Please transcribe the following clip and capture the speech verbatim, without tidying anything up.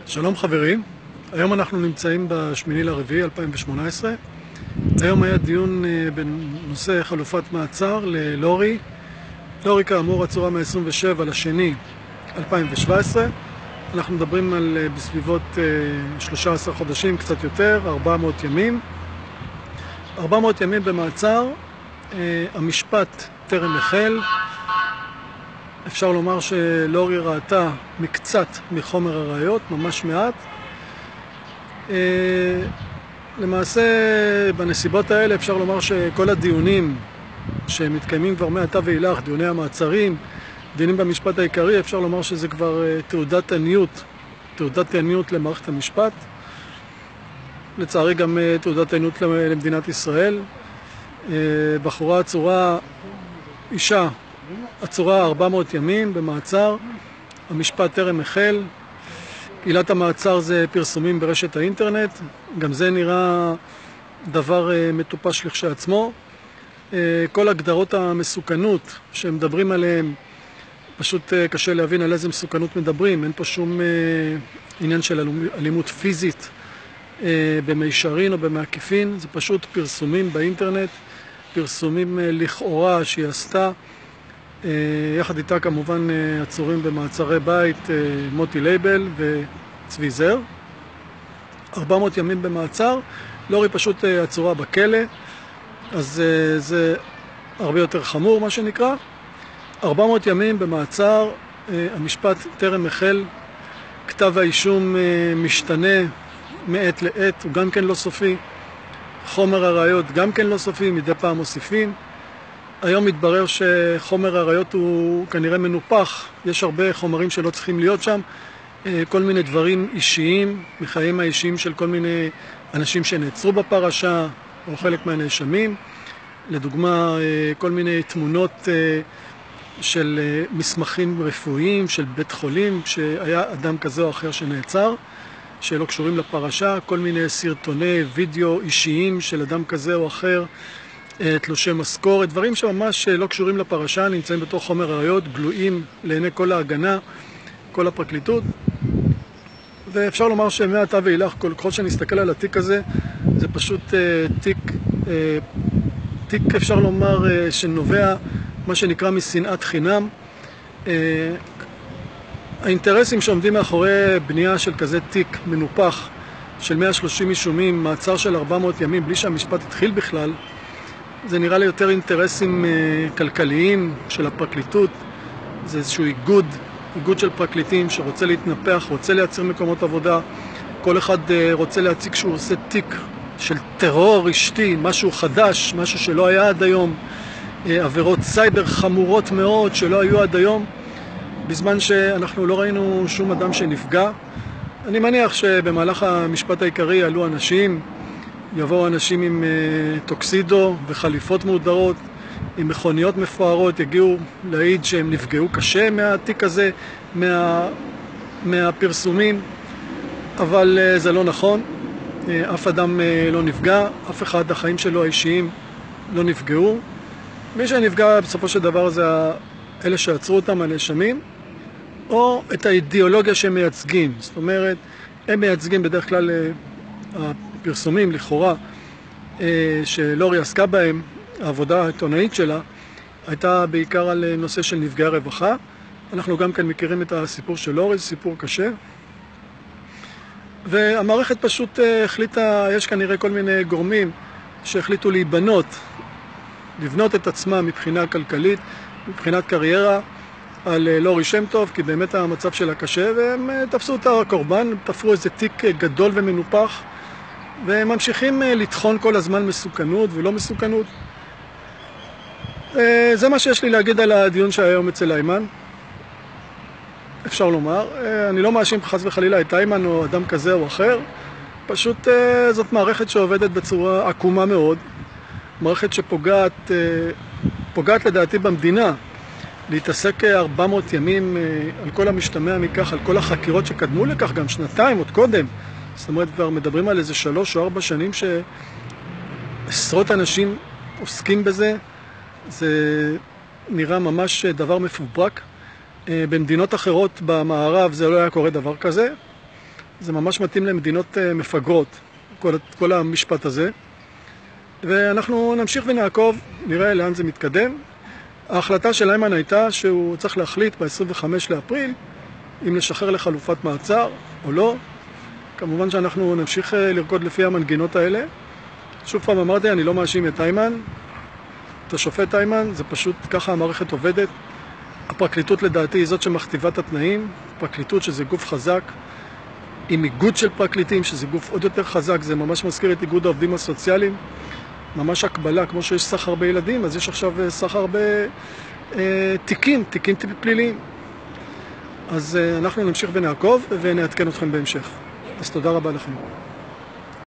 שלום חברים, היום אנחנו נמצאים בשמיני לרביעי אלפיים ושמונה עשרה. היום היה דיון בנושא חלופת מעצר ללורי. לורי כאמור עצורה מ-עשרים ושבעה לשני אלפיים ושבע עשרה. אנחנו מדברים על בסביבות שלושה עשר חודשים, קצת יותר, ארבע מאות ימים. ארבע מאות ימים במעצר, המשפט טרם החל. אפשר לומר שלורי ראתה מקצת מחומר הראיות, ממש מעט. למעשה בנסיבות האלה אפשר לומר שכל הדיונים שמתקיימים כבר מעתה ואילך, דיוני המעצרים, דיונים במשפט העיקרי, אפשר לומר שזה כבר תעודת עניות, תעודת עניות למערכת המשפט. לצערי גם תעודת עניות למדינת ישראל. בחורה עצורה, אישה, עצורה ארבע מאות ימים במעצר, המשפט טרם החל. עילת המעצר זה פרסומים ברשת האינטרנט, גם זה נראה דבר מטופש לכשעצמו. כל הגדרות המסוכנות שמדברים עליהן, פשוט קשה להבין על איזה מסוכנות מדברים. אין פה שום עניין של אלימות פיזית במישרין או במעקיפין, זה פשוט פרסומים באינטרנט, פרסומים לכאורה שהיא עשתה. יחד איתה כמובן עצורים במעצרי בית מוטי לייבל וצבי זר. ארבע מאות ימים במעצר, לורי פשוט עצורה בכלא, אז זה הרבה יותר חמור מה שנקרא. ארבע מאות ימים במעצר, המשפט טרם החל, כתב האישום משתנה מעת לעת, הוא גם כן לא סופי, חומר הראיות גם כן לא סופי, מדי פעם מוסיפים. היום מתברר שחומר הראיות הוא כנראה מנופח, יש הרבה חומרים שלא צריכים להיות שם, כל מיני דברים אישיים, מחיים האישיים של כל מיני אנשים שנעצרו בפרשה, או חלק מהנאשמים. לדוגמה, כל מיני תמונות של מסמכים רפואיים, של בית חולים, שהיה אדם כזה או אחר שנעצר, שלא קשורים לפרשה, כל מיני סרטוני וידאו אישיים של אדם כזה או אחר, תלושי משכורת, דברים שממש לא קשורים לפרשה, נמצאים בתוך חומר ראיות, גלויים לעיני כל ההגנה, כל הפרקליטות. ואפשר לומר שמעתה ואילך, כל ככל שנסתכל על התיק הזה, זה פשוט תיק, תיק אפשר לומר שנובע מה שנקרא משנאת חינם. האינטרסים שעומדים מאחורי בנייה של כזה תיק מנופח של מאה ושלושים אישומים, מעצר של ארבע מאות ימים בלי שהמשפט התחיל בכלל, זה נראה לי יותר אינטרסים כלכליים של הפרקליטות. זה איזשהו איגוד, איגוד של פרקליטים שרוצה להתנפח, רוצה לייצר מקומות עבודה. כל אחד רוצה להציג שהוא עושה תיק של טרור אשתי, משהו חדש, משהו שלא היה עד היום, עבירות סייבר חמורות מאוד שלא היו עד היום, בזמן שאנחנו לא ראינו שום אדם שנפגע. אני מניח שבמהלך המשפט העיקרי יעלו אנשים, יבואו אנשים עם uh, טוקסידו וחליפות מהודרות, עם מכוניות מפוארות, יגיעו להעיד שהם נפגעו קשה מהתיק הזה, מה, מהפרסומים, אבל uh, זה לא נכון. uh, אף אדם uh, לא נפגע, אף אחד, החיים שלו האישיים לא נפגעו. מי שנפגע בסופו של דבר זה אלה שעצרו אותם, הנאשמים, או את האידיאולוגיה שהם מייצגים. זאת אומרת, הם מייצגים בדרך כלל uh, פרסומים לכאורה שלורי עסקה בהם, העבודה העיתונאית שלה הייתה בעיקר על נושא של נפגעי רווחה. אנחנו גם כן מכירים את הסיפור של לורי, זה סיפור קשה, והמערכת פשוט החליטה, יש כנראה כל מיני גורמים שהחליטו להיבנות, לבנות את עצמם מבחינה כלכלית, מבחינת קריירה, על לורי שם טוב, כי באמת המצב שלה קשה, והם תפסו את הקורבן, תפרו איזה תיק גדול ומנופח, והם ממשיכים לטחון כל הזמן מסוכנות ולא מסוכנות. זה מה שיש לי להגיד על הדיון שהיום אצל איימן. אפשר לומר, אני לא מאשים חס וחלילה את איימן או אדם כזה או אחר, פשוט זאת מערכת שעובדת בצורה עקומה מאוד, מערכת שפוגעת פוגעת לדעתי במדינה, להתעסק ארבע מאות ימים על כל המשתמע מכך, על כל החקירות שקדמו לכך, גם שנתיים עוד קודם. זאת אומרת, כבר מדברים על איזה שלוש או ארבע שנים שעשרות אנשים עוסקים בזה. זה נראה ממש דבר מפוברק. במדינות אחרות במערב זה לא היה קורה דבר כזה. זה ממש מתאים למדינות מפגרות, כל, כל המשפט הזה. ואנחנו נמשיך ונעקוב, נראה לאן זה מתקדם. ההחלטה של איימן הייתה שהוא צריך להחליט ב-עשרים וחמישה לאפריל אם לשחרר לחלופת מעצר או לא. כמובן שאנחנו נמשיך לרקוד לפי המנגינות האלה. שוב פעם אמרתי, אני לא מאשים את איימן, את השופט איימן, זה פשוט ככה המערכת עובדת. הפרקליטות לדעתי היא זאת שמכתיבה את התנאים, פרקליטות שזה גוף חזק, עם איגוד של פרקליטים שזה גוף עוד יותר חזק, זה ממש מזכיר את איגוד העובדים הסוציאליים, ממש הקבלה, כמו שיש סחר בילדים, אז יש עכשיו סחר בתיקים, תיקים פליליים. אז אנחנו נמשיך ונעקוב ונעדכן אתכם בהמשך. אז תודה רבה לכם.